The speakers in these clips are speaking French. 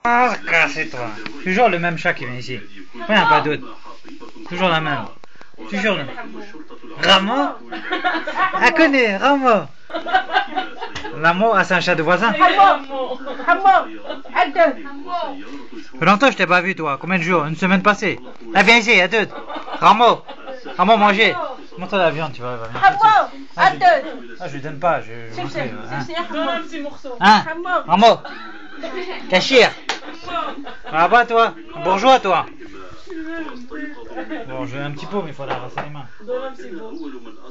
Ah, cassez-toi. Toujours le même chat qui vient ici. Il n'y a pas d'autre. Toujours la même. Toujours le même. Ramo? Elle connaît, Ramo. Ramo, c'est un chat de voisin. Ramo. Longtemps je t'ai pas vu toi. Combien de jours? Une semaine passée. Ah, viens ici, à deux. Ramo. Ramo, manger. Montre la viande, tu vois. Je lui donne pas. Donne un petit morceau. Hein? Ramo. Cachir. Là-bas, toi. Bourgeois, toi. Bon, j'ai un petit pot, mais il faut la rincer les mains. Donne un petit pot.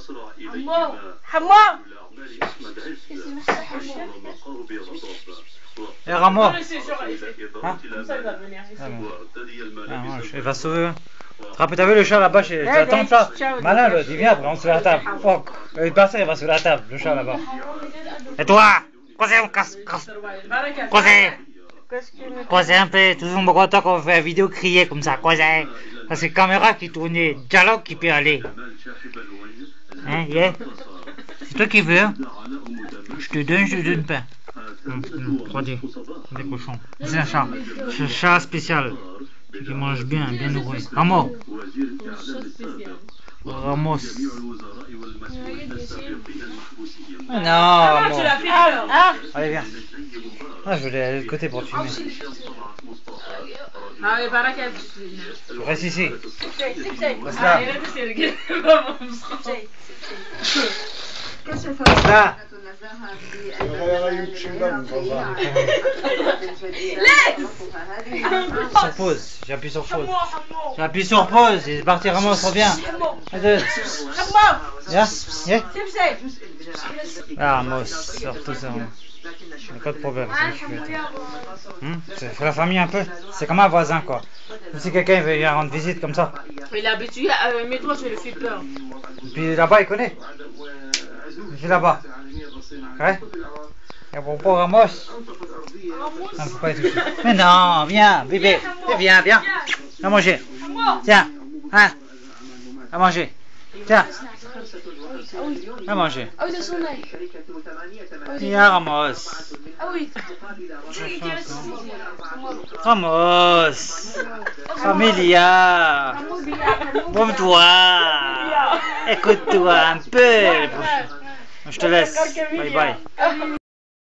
Eh, Ramo. Hein? Comme ça, il va venir ici. Il va se sauver. T'as vu le chat là-bas tu attends ça? Malin l'autre, il vient après, on se met à la table. Oh, il passe, il va sur la table, le chat là-bas. Et toi? Causez un peu, toujours me content qu'on fait la vidéo crier comme ça, causez. Parce que caméra qui tournait, dialogue qui peut aller. Hein, yeah? C'est toi qui veux? Je te donne pas. Regardez, des cochons. C'est un chat. C'est un chat spécial. Qui mange bien nourri. Ramos. Ramos. Non, Ramos. Tu l'as fait alors? Allez, viens. Ah, je voulais aller de l'autre côté pour te filmer. Allez, Barakat. Reste ici. Reste là. Reste là. Sur pause, j'appuie sur pause. J'appuie sur pause, il est parti, Ramos, reviens. Viens, viens. Ah, Ramos, sors tout ça. Il n'y a pas de problème. C'est la famille un peu. C'est comme un voisin quoi. Si quelqu'un veut venir rendre visite comme ça. Il est habitué, mais toi tu le fais peur. Et puis là-bas il connaît. Il est là-bas. Ouais. Et bon pour Ramos. Non, faut pas y toucher. Mais non, viens, bébé. Viens. Viens manger. Tiens. Hein. À manger. Tiens. À manger. Ah oui, de son œil. Viens Ramos. Ah oui. Ramos. Familia. Bombe-toi. Écoute-toi un peu. Je te laisse. Bye bye.